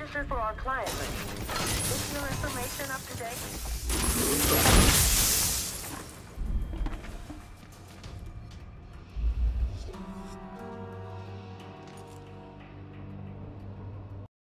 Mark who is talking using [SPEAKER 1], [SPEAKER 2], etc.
[SPEAKER 1] registered for our client list. Is your information up to date?